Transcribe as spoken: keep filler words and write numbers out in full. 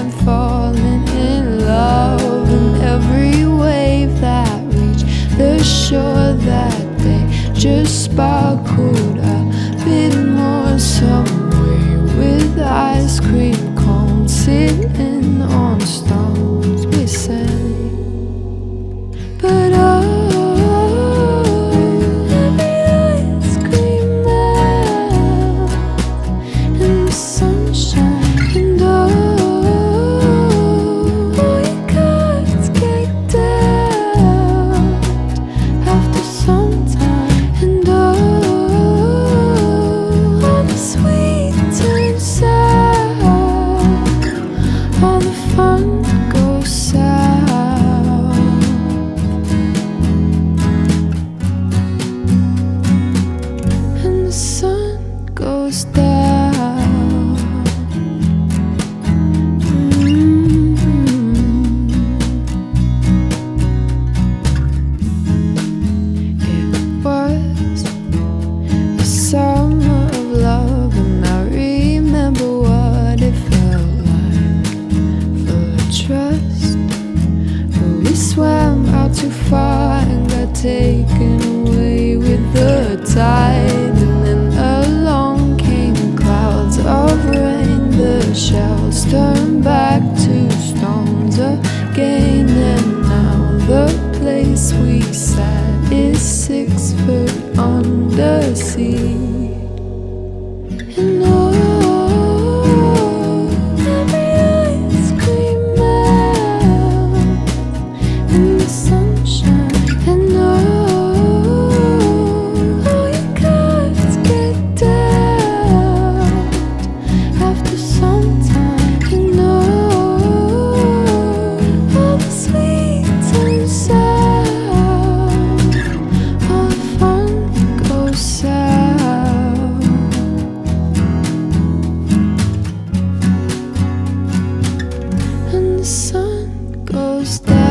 time falling in love, and every wave that reached the shore that day just sparkled a bit more some way, with ice cream cones sitting on stones we sang. But oh, goes down. Mm-hmm. It was the summer of love, and I remember what it felt like, full of trust. But we swam out too far and got taken away with the tide, and then along came clouds of rain. The shells turned back to stones again, and now the place we sat is six foot under sea. And oh, every ice cream melt in the sunshine. And oh, the sun goes down.